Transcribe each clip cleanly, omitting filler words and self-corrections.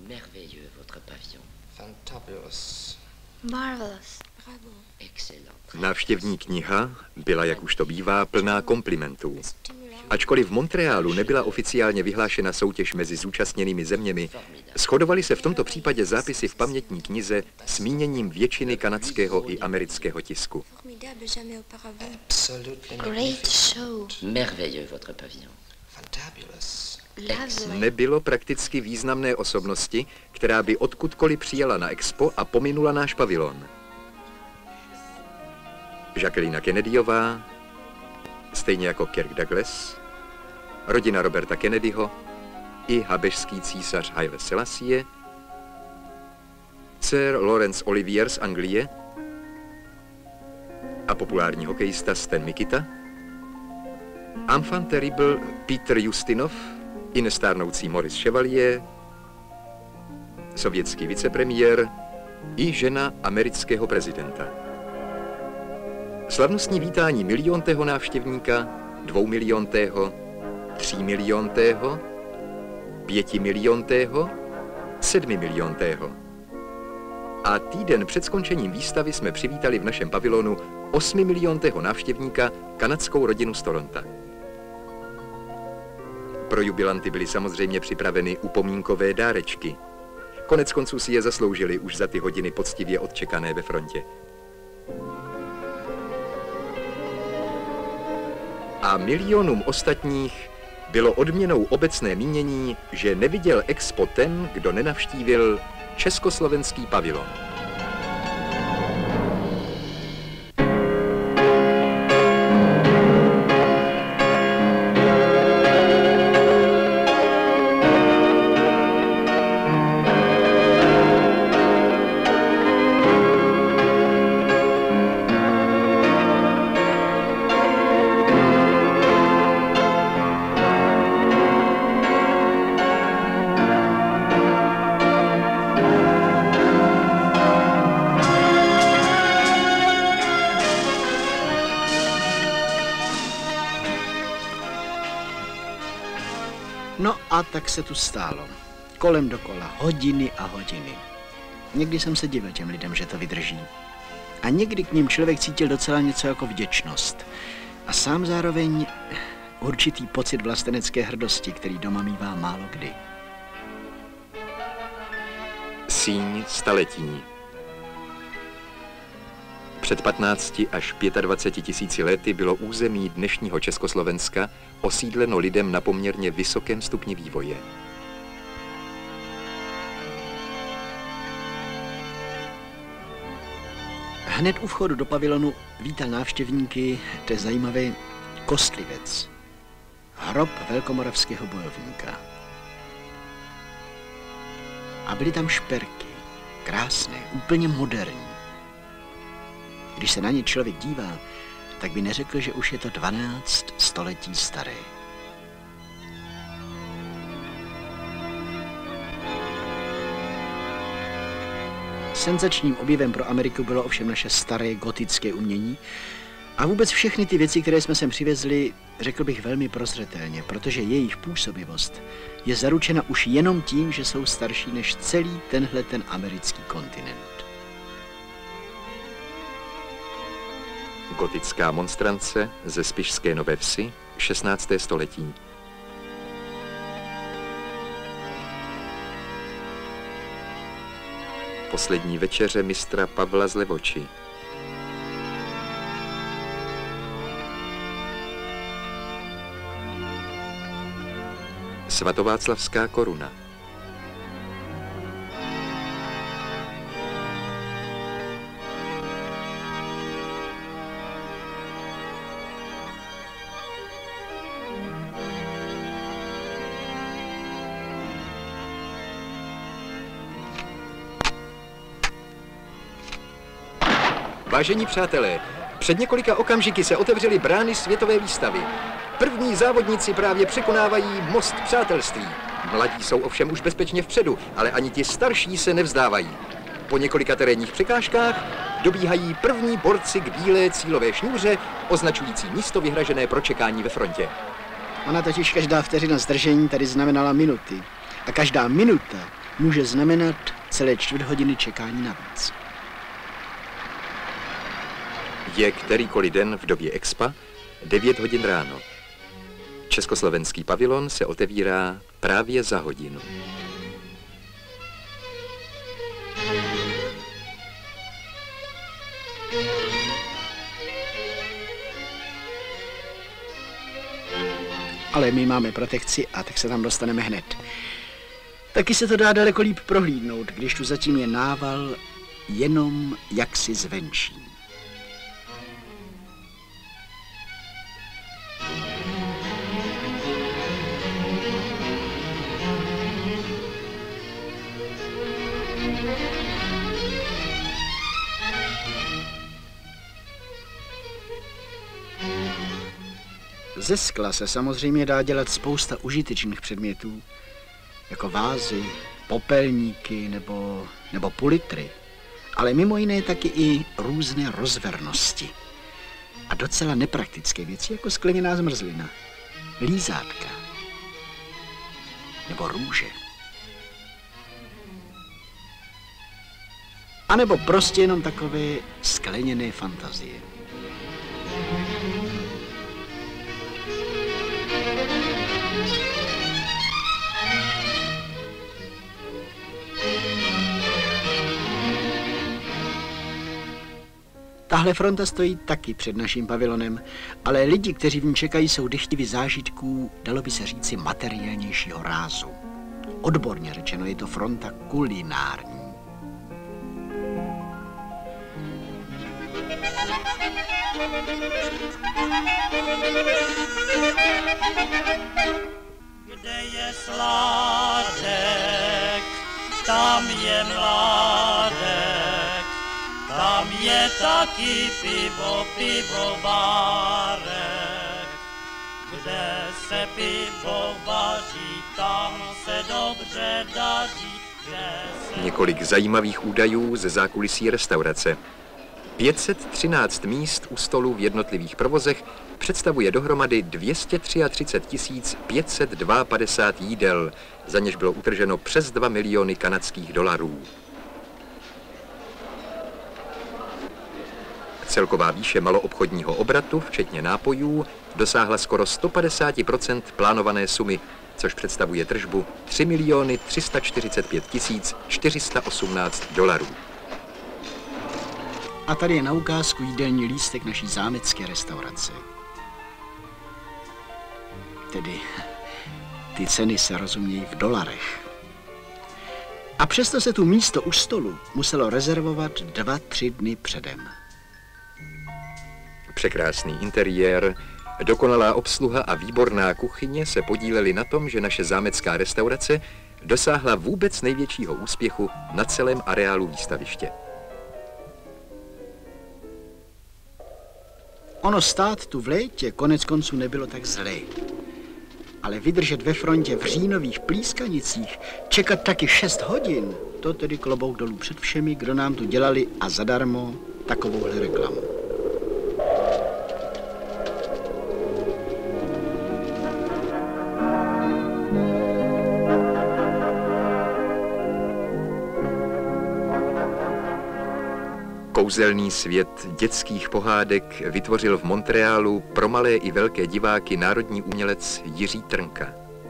Merveilleux, votre pavillon. Fantabulous. Marvelous. Bravo. Excellent. Návštěvní kniha byla, jak už to bývá, plná komplimentů. Ačkoliv v Montrealu nebyla oficiálně vyhlášena soutěž mezi zúčastněnými zeměmi, shodovaly se v tomto případě zápisy v pamětní knize s míněním většiny kanadského i amerického tisku. Great show. Merveilleux, votre pavillon. Fantabulous. Lovely. Nebylo prakticky významné osobnosti, která by odkudkoliv přijela na expo a pominula náš pavilon. Jacqueline Kennedyová, stejně jako Kirk Douglas, rodina Roberta Kennedyho i habešský císař Haile Selassie, sir Laurence Olivier z Anglie a populární hokejista Stan Mikita, enfant terrible Peter Ustinov i nestárnoucí Maurice Chevalier, sovětský vicepremiér i žena amerického prezidenta. Slavnostní vítání miliontého návštěvníka, 2 miliontého, 3 miliontého, 5 miliontého, 7 miliontého. A týden před skončením výstavy jsme přivítali v našem pavilonu 8 miliontého návštěvníka, kanadskou rodinu z Toronta. Pro jubilanty byly samozřejmě připraveny upomínkové dárečky. Koneckonců si je zasloužili už za ty hodiny poctivě odčekané ve frontě. A milionům ostatních bylo odměnou obecné mínění, že neviděl expo ten, kdo nenavštívil československý pavilon. No a tak se tu stálo. Kolem dokola, hodiny a hodiny. Někdy jsem se divil těm lidem, že to vydrží. A někdy k ním člověk cítil docela něco jako vděčnost. A sám zároveň určitý pocit vlastenecké hrdosti, který doma mívá málo kdy. Síň staletí. Před 15 až 25 tisíci lety bylo území dnešního Československa osídleno lidem na poměrně vysokém stupni vývoje. Hned u vchodu do pavilonu vítal návštěvníky ten zajímavý kostlivec. Hrob velkomoravského bojovníka. A byly tam šperky. Krásné, úplně moderní. Když se na ně člověk dívá, tak by neřekl, že už je to 12 století staré. Senzačním objevem pro Ameriku bylo ovšem naše staré gotické umění a vůbec všechny ty věci, které jsme sem přivezli, řekl bych velmi prozřetelně, protože jejich působivost je zaručena už jenom tím, že jsou starší než celý ten americký kontinent. Gotická monstrance ze Spišské Nové Vsi, 16. století. Poslední večeře mistra Pavla z Levoči. Svatováclavská koruna. Vážení přátelé, před několika okamžiky se otevřely brány světové výstavy. První závodníci právě překonávají most přátelství. Mladí jsou ovšem už bezpečně vpředu, ale ani ti starší se nevzdávají. Po několika terénních překážkách dobíhají první borci k bílé cílové šňůře, označující místo vyhražené pro čekání ve frontě. Ona totiž každá vteřina zdržení tady znamenala minuty. A každá minuta může znamenat celé 4 hodiny čekání navíc. Je kterýkoliv den v době expa 9 hodin ráno. Československý pavilon se otevírá právě za hodinu. Ale my máme protekci a tak se tam dostaneme hned. Taky se to dá daleko líp prohlídnout, když tu zatím je nával jenom jaksi zvenčí. Ze skla se samozřejmě dá dělat spousta užitečných předmětů, jako vázy, popelníky nebo pulitry, ale mimo jiné taky i různé rozvernosti. A docela nepraktické věci, jako skleněná zmrzlina, lízátka nebo růže. A nebo prostě jenom takové skleněné fantazie. Tahle fronta stojí taky před naším pavilonem, ale lidi, kteří v ní čekají, jsou dychtiví zážitků, dalo by se říci, materiálnějšího rázu. Odborně řečeno je to fronta kulinární. Kde je sládek, tam je mládek, tam je taky pivovárek. Kde se pivo vaří, tam se dobře daří. Několik zajímavých údajů ze zákulisí restaurace. 513 míst u stolu v jednotlivých provozech představuje dohromady 233 552 jídel, za něž bylo utrženo přes 2 miliony kanadských dolarů. Celková výše maloobchodního obratu, včetně nápojů, dosáhla skoro 150% plánované sumy, což představuje tržbu 3 345 418 dolarů. A tady je na ukázku jídelní lístek naší zámecké restaurace. Tedy ty ceny se rozumějí v dolarech. A přesto se tu místo u stolu muselo rezervovat 2-3 dny předem. Překrásný interiér, dokonalá obsluha a výborná kuchyně se podílely na tom, že naše zámecká restaurace dosáhla vůbec největšího úspěchu na celém areálu výstaviště. Ono stát tu v létě konec konců nebylo tak zlé. Ale vydržet ve frontě v říjnových plískanicích, čekat taky 6 hodin, to tedy klobouk dolů před všemi, kdo nám tu dělali a zadarmo takovouhle reklamu. Kouzelný svět dětských pohádek vytvořil v Montrealu pro malé i velké diváky národní umělec Jiří Trnka.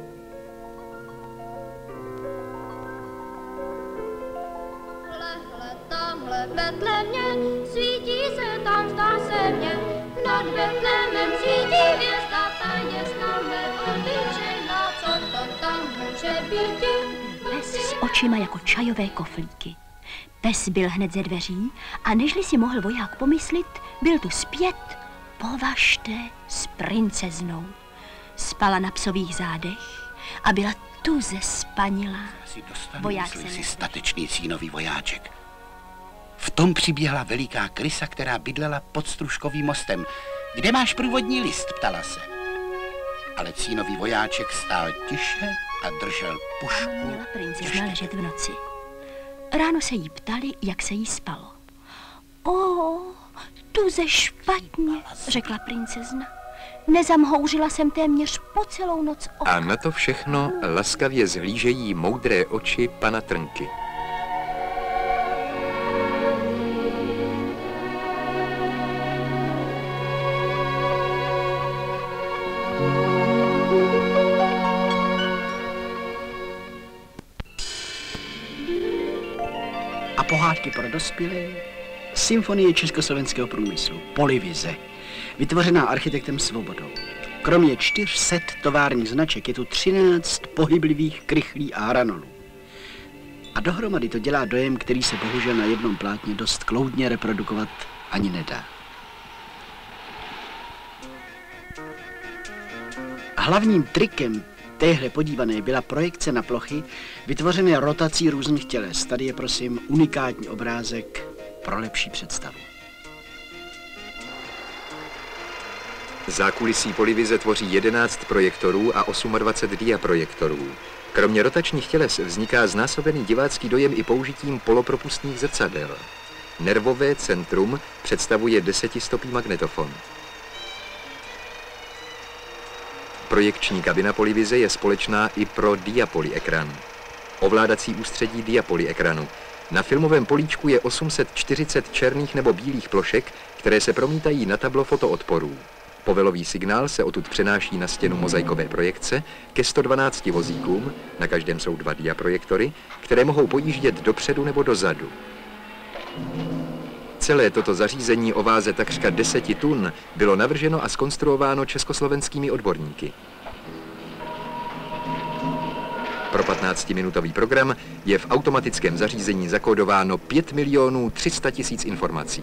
Hle, tamhle v Betlémě, svítí se tam, zdá se mně, nad Betlémem svítí hvězda, ta je známe obyčejná, co to tam může být? Pes s očima jako čajové koflíky. Pes byl hned ze dveří a nežli si mohl voják pomyslit, byl tu zpět, považte, s princeznou. Spala na psových zádech a byla tuze spanilá. Voják se si statečný cínový vojáček. V tom přiběhla veliká krysa, která bydlela pod Stružkovým mostem. Kde máš průvodní list, ptala se. Ale cínový vojáček stál tiše a držel pušku. Měla princezna ležet v noci. Ráno se jí ptali, jak se jí spalo. O, tuze špatně, řekla princezna. Nezamhouřila jsem téměř po celou noc oka. A na to všechno laskavě zhlížejí moudré oči pana Trnky. A pohádky pro dospělé? Symfonie československého průmyslu, Polyvize, vytvořená architektem Svobodou. Kromě 400 továrních značek je tu 13 pohyblivých krychlí a hranolů. A dohromady to dělá dojem, který se bohužel na jednom plátně dost kloudně reprodukovat ani nedá. Hlavním trikem téhle podívané byla projekce na plochy, vytvořené rotací různých těles. Tady je, prosím, unikátní obrázek pro lepší představu. Zákulisí Polyvize tvoří 11 projektorů a 28 diaprojektorů. Kromě rotačních těles vzniká znásobený divácký dojem i použitím polopropustných zrcadel. Nervové centrum představuje 10stopý magnetofon. Projekční kabina Polyvize je společná i pro diapolyekran. Ovládací ústředí diapolyekranu. Na filmovém políčku je 840 černých nebo bílých plošek, které se promítají na tablo fotoodporů. Povelový signál se odtud přenáší na stěnu mozaikové projekce ke 112 vozíkům, na každém jsou 2 diaprojektory, které mohou pojíždět dopředu nebo dozadu. Celé toto zařízení o váze takřka 10 tun bylo navrženo a zkonstruováno československými odborníky. Pro 15-minutový program je v automatickém zařízení zakódováno 5 300 000 informací.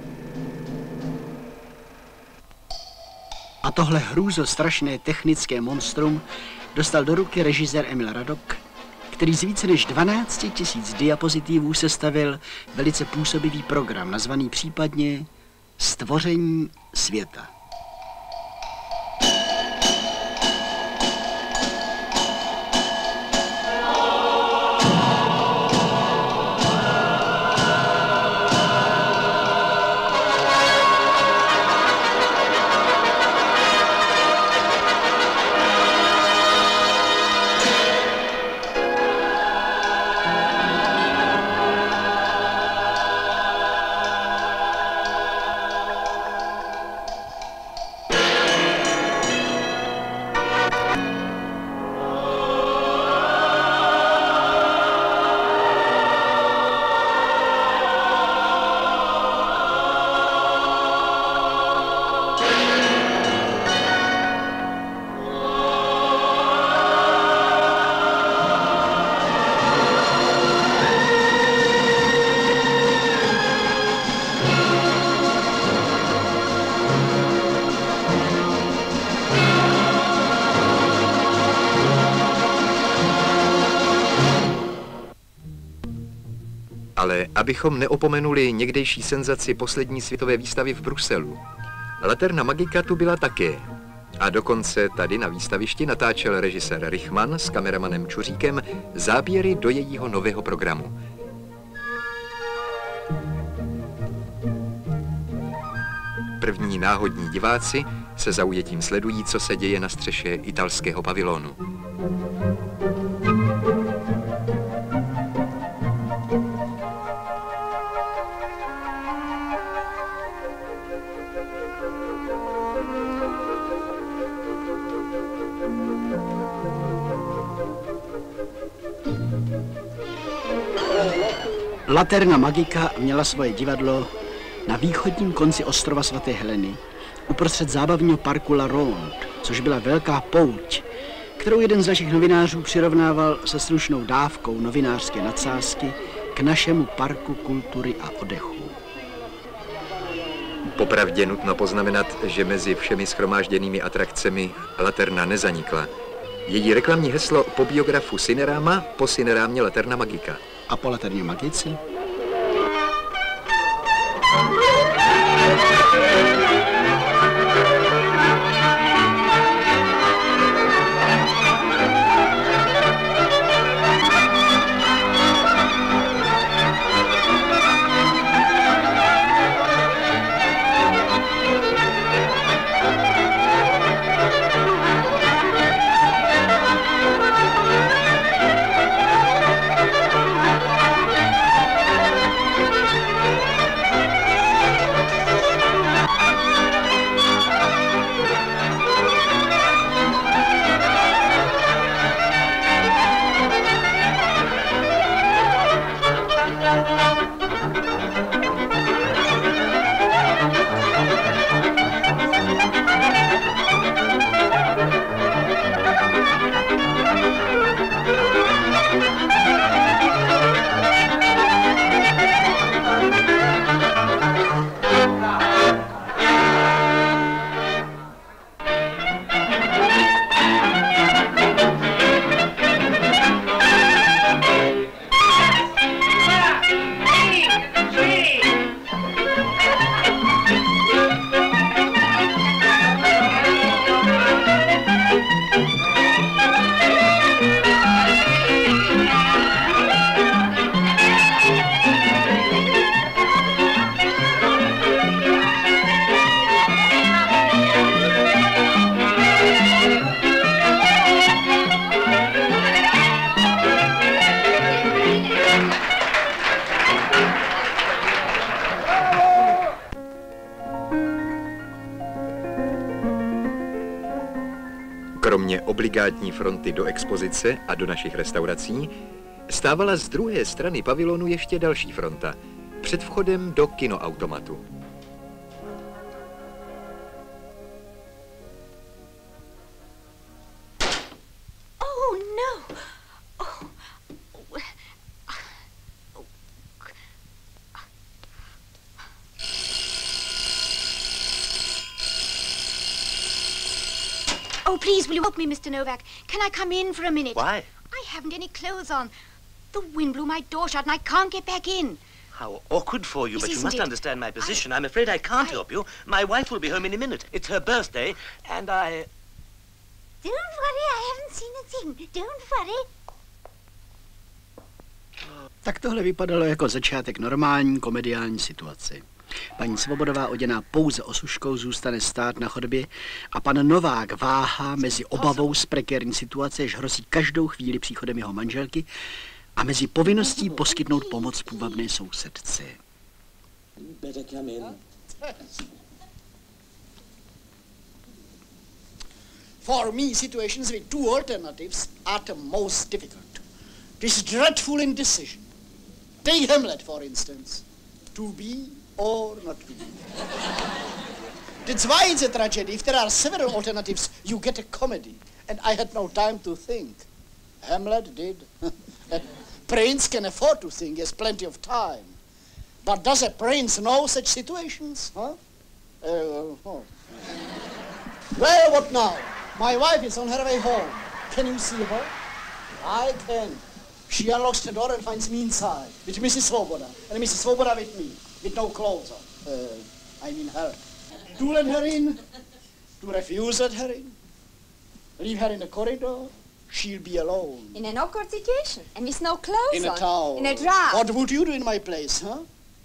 A tohle hrůzostrašné technické monstrum dostal do ruky režisér Emil Radok, který z více než 12 000 diapozitivů sestavil velice působivý program, nazvaný případně Stvoření světa. Ale abychom neopomenuli někdejší senzaci poslední světové výstavy v Bruselu. Laterna Magica tu byla také. A dokonce tady na výstavišti natáčel režisér Richman s kameramanem Čuříkem záběry do jejího nového programu. První náhodní diváci se zaujetím sledují, co se děje na střeše italského pavilonu. Laterna Magica měla svoje divadlo na východním konci ostrova svaté Heleny, uprostřed zábavního parku La Ronde, což byla velká pouť, kterou jeden z našich novinářů přirovnával se slušnou dávkou novinářské nadsázky k našemu parku kultury a oddechu. Popravdě nutno poznamenat, že mezi všemi shromážděnými atrakcemi Laterna nezanikla. Její reklamní heslo po biografu Cinerama, po Cinerámě Laterna Magica. A po Laterně Magici? obligátní fronty do expozice a do našich restaurací, stávala z druhé strany pavilonu ještě další fronta, před vchodem do kinoautomatu. Oh, no. Oh. Oh, please, will you help me, Mr. Novak? Can I come in for a minute? Why? I haven't any clothes on. The wind blew my door shut and I can't get back in. How awkward for you, Yes, but you isn't must it? understand my position. I'm afraid I can't help you. My wife will be home in a minute. It's her birthday, and I... Don't worry, I haven't seen a thing. Don't worry. Tak tohle vypadalo jako začátek normální komediální situace. Paní Svobodová, oděná pouze osuškou, zůstane stát na chodbě a pan Novák váhá mezi obavou z prekérní situace, jež hrozí každou chvíli příchodem jeho manželky, a mezi povinností poskytnout pomoc půvabné sousedce. For me, situations with two alternatives are the most difficult. This dreadful indecision. Take Hamlet, for instance. To be or not to be. That's why it's a tragedy. If there are several alternatives, you get a comedy. And I had no time to think. Hamlet did. A prince can afford to think. He has plenty of time. But does a prince know such situations? Huh? Oh. Well, what now? My wife is on her way home. Can you see her? I can. She unlocks the door and finds me inside, with Mrs. Svoboda. And Mrs. Svoboda with me, with no clothes on. I mean her. To let her in, to refuse let her in, leave her in the corridor, she'll be alone. In an awkward situation, and with no clothes in on. a towel. In a dress. What would you do in my place, huh?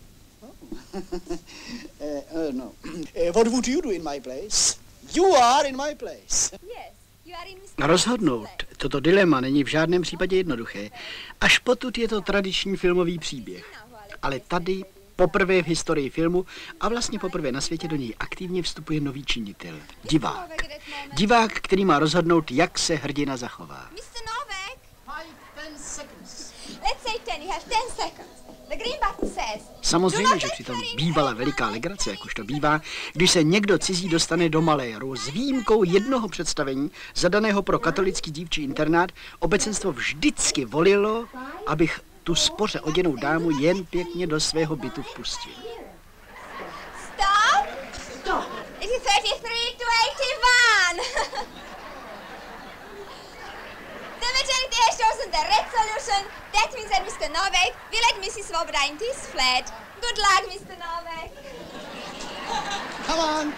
No. What would you do in my place? You are in my place. Yes, you are in Mr. Rozhodnout toto dilema není v žádném případě jednoduché. Až potud je to tradiční filmový příběh. Ale tady poprvé v historii filmu a vlastně poprvé na světě do něj aktivně vstupuje nový činitel. Divák. Divák, který má rozhodnout, jak se hrdina zachová. Mr. Novak. 5-10 seconds. Let's say 10, you have 10 seconds. The green button says... Samozřejmě, že přitom bývala veliká legrace, jakož to bývá, když se někdo cizí dostane do maléru. S výjimkou jednoho představení, zadaného pro katolický dívčí internát, obecenstvo vždycky volilo, abych tu spoře oděnou dámu jen pěkně do svého bytu vpustil. Stop! Stop! It is 33 to 81! The majority has chosen the red solution. That means that Mr. Novak will let Mrs. Svoboda into his flat. Good luck, Mr. Novak. Come on.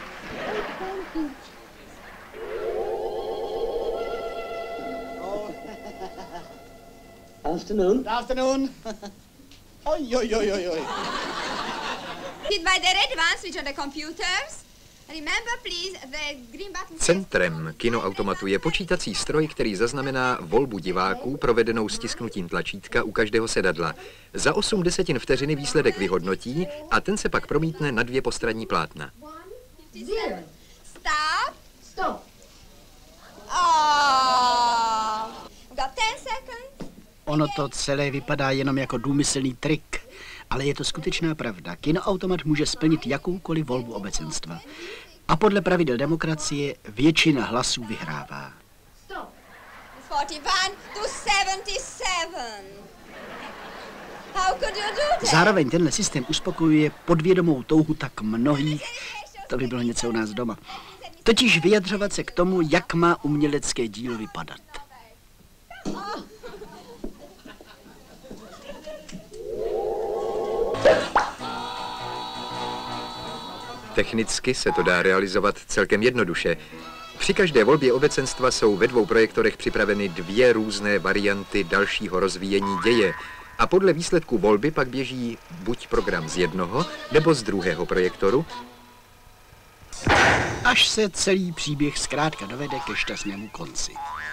Afternoon. Good afternoon. Oi, oi, oi, oi, oi. Hit by the red ones which are the computers. Remember, please, the green button... Centrem kinoautomatu je počítací stroj, který zaznamená volbu diváků provedenou stisknutím tlačítka u každého sedadla. Za 0,8 vteřiny výsledek vyhodnotí a ten se pak promítne na 2 postranní plátna. Stop. Stop. Oh. Got 10 seconds. Ono to celé vypadá jenom jako důmyslný trik, ale je to skutečná pravda. Kinoautomat může splnit jakoukoliv volbu obecenstva. A podle pravidel demokracie většina hlasů vyhrává. Stop. 41 to 77. How could you do that? Zároveň tenhle systém uspokojuje podvědomou touhu tak mnohých, to by bylo něco u nás doma. Totiž vyjadřovat se k tomu, jak má umělecké dílo vypadat. Technicky se to dá realizovat celkem jednoduše. Při každé volbě obecenstva jsou ve 2 projektorech připraveny 2 různé varianty dalšího rozvíjení děje a podle výsledku volby pak běží buď program z jednoho nebo z druhého projektoru, až se celý příběh zkrátka dovede ke šťastnému konci.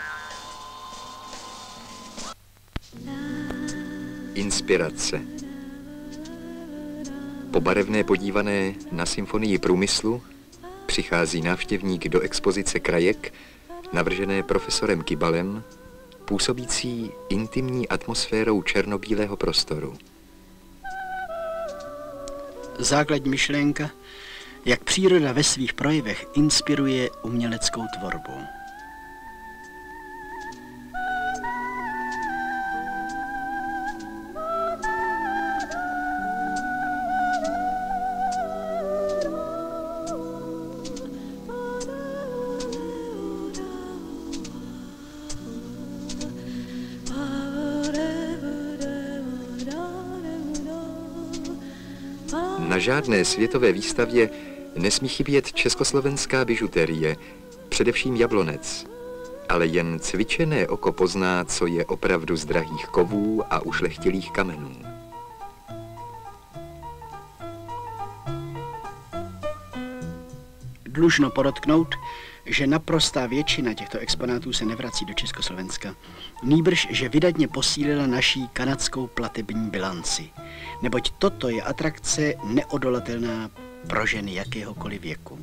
Inspirace. Po barevné podívané na symfonii průmyslu přichází návštěvník do expozice Krajek navržené profesorem Kibalem, působící intimní atmosférou černobílého prostoru. Základní myšlenka, jak příroda ve svých projevech inspiruje uměleckou tvorbu. Na žádné světové výstavě nesmí chybět československá bižuterie, především jablonec. Ale jen cvičené oko pozná, co je opravdu z drahých kovů a ušlechtilých kamenů. Dlužno podotknout, že naprostá většina těchto exponátů se nevrací do Československa. Nýbrž, že vydatně posílila naší kanadskou platební bilanci. Neboť toto je atrakce neodolatelná pro ženy jakéhokoliv věku.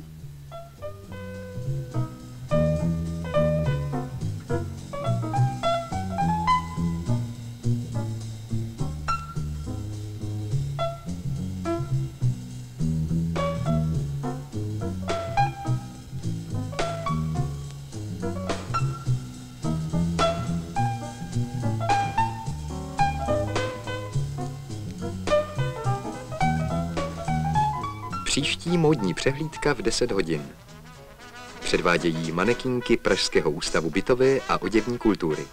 Příští módní přehlídka v 10 hodin. Předvádějí manekínky Pražského ústavu bytové a oděvní kultury.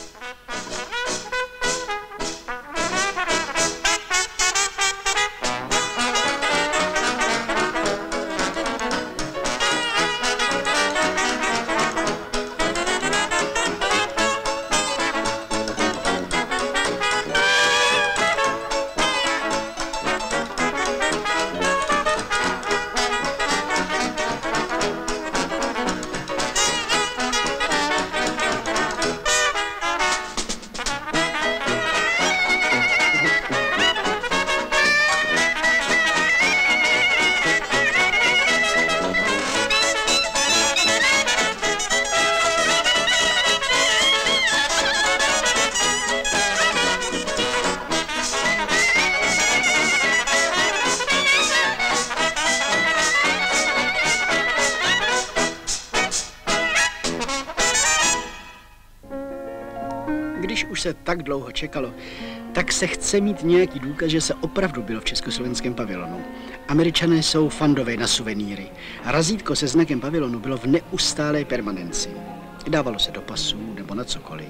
Když už se tak dlouho čekalo, tak se chce mít nějaký důkaz, že se opravdu bylo v československém pavilonu. Američané jsou fandové na suvenýry. Razítko se znakem pavilonu bylo v neustálé permanenci. Dávalo se do pasů nebo na cokoliv.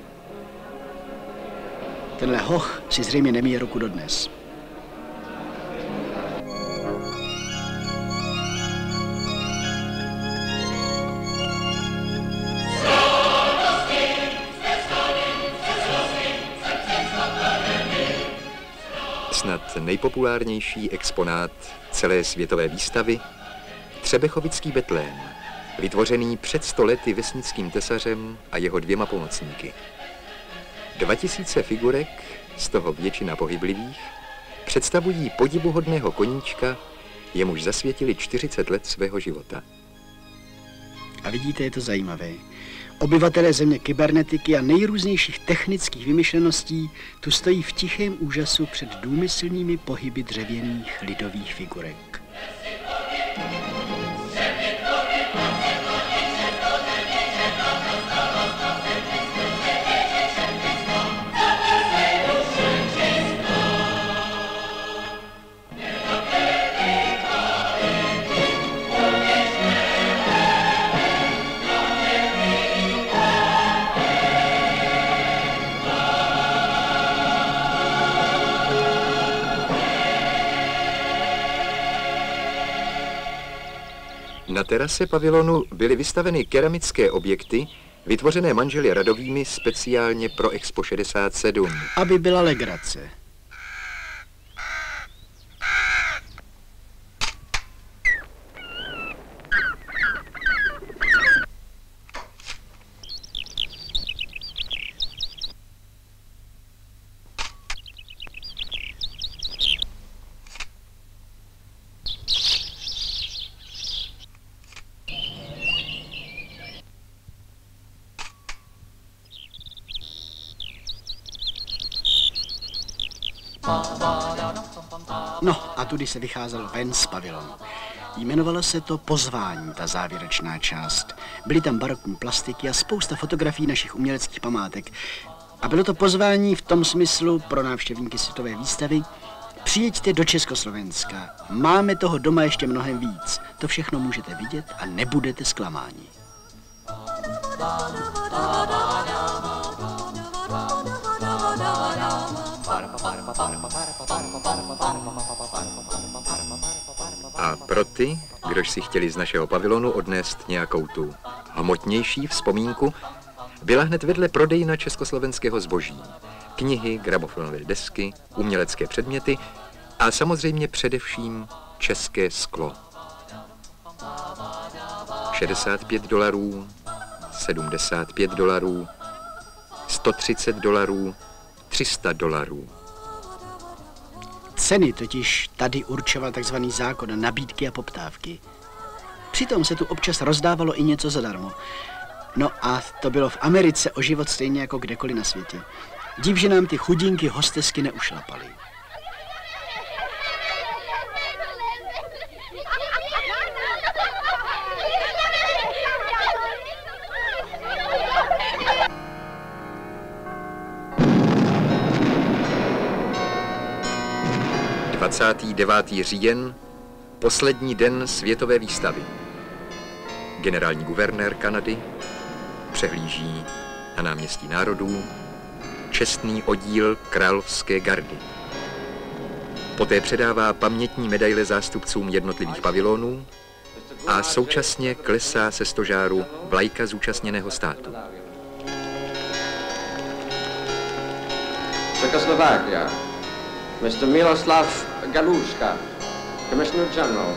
Tenhle hoch si zřejmě nemíje ruku dodnes. Snad nejpopulárnější exponát celé světové výstavy, Třebechovický betlém, vytvořený před 100 lety vesnickým tesařem a jeho 2 pomocníky. 2000 figurek, z toho většina pohyblivých, představují podivuhodného koníčka, jemuž zasvětili 40 let svého života. A vidíte, je to zajímavé. Obyvatelé země kybernetiky a nejrůznějších technických vymyšleností tu stojí v tichém úžasu před důmyslnými pohyby dřevěných lidových figurek. Na terase pavilonu byly vystaveny keramické objekty, vytvořené manželi Radovými speciálně pro Expo 67. Aby byla legrace. No a tudy se vycházelo ven z pavilonu. Jmenovalo se to Pozvání, ta závěrečná část. Byly tam barokní plastiky a spousta fotografií našich uměleckých památek. A bylo to pozvání v tom smyslu pro návštěvníky světové výstavy: přijďte do Československa, máme toho doma ještě mnohem víc. To všechno můžete vidět a nebudete zklamáni. A pro ty, kdož si chtěli z našeho pavilonu odnést nějakou tu hmotnější vzpomínku, byla hned vedle prodejna československého zboží. Knihy, gramofonové desky, umělecké předměty a samozřejmě především české sklo. $65, $75, $130, $300. Ceny totiž tady určoval takzvaný zákon nabídky a poptávky. Přitom se tu občas rozdávalo i něco zadarmo. No a to bylo v Americe o život stejně jako kdekoliv na světě. Div, že nám ty chudinky hostesky neušlapaly. – 29. říjen, poslední den světové výstavy. Generální guvernér Kanady přehlíží na náměstí národů čestný oddíl královské gardy. Poté předává pamětní medaile zástupcům jednotlivých pavilonů a současně klesá se stožáru vlajka zúčastněného státu. Czechoslovakia. Mr. Miroslav Galuška, Commissioner General.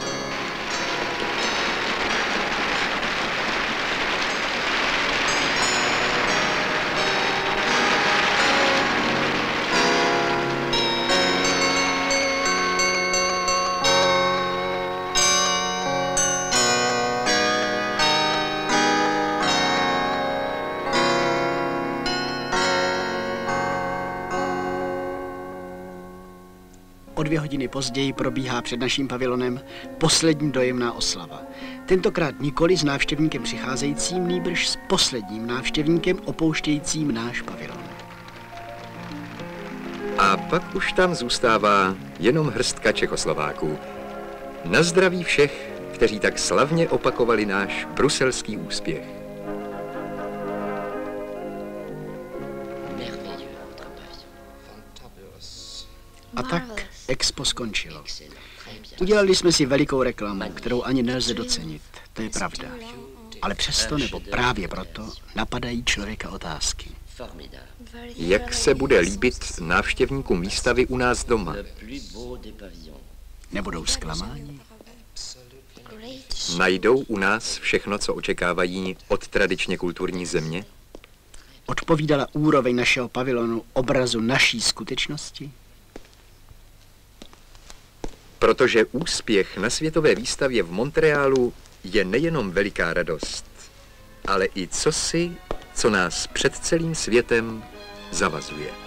O 2 hodiny později probíhá před naším pavilonem poslední dojemná oslava. Tentokrát nikoli s návštěvníkem přicházejícím, nýbrž s posledním návštěvníkem opouštějícím náš pavilon. A pak už tam zůstává jenom hrstka Čechoslováků. Na zdraví všech, kteří tak slavně opakovali náš bruselský úspěch. A tak expo skončilo. Udělali jsme si velikou reklamu, kterou ani nelze docenit, to je pravda. Ale přesto nebo právě proto napadají člověka otázky. Jak se bude líbit návštěvníkům výstavy u nás doma? Nebudou zklamáni? Najdou u nás všechno, co očekávají od tradičně kulturní země? Odpovídala úroveň našeho pavilonu obrazu naší skutečnosti? Protože úspěch na světové výstavě v Montrealu je nejenom veliká radost, ale i cosi, co nás před celým světem zavazuje.